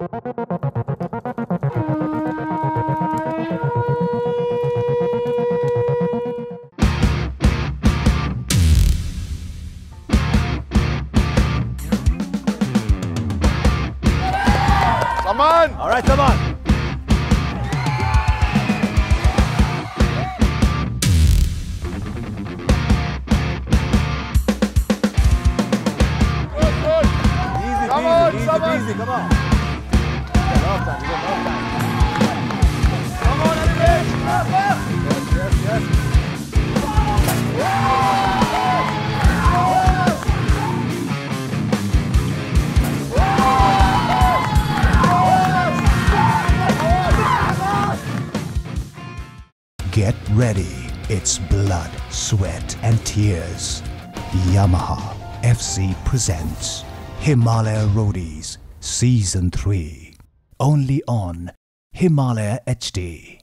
Saman! All right, Saman. Easy, come on. You got time. Come on, everybody. Yes. Get ready. It's blood, sweat, and tears. Yamaha FC presents Himalaya Roadies Season 3. Only on Himalaya HD.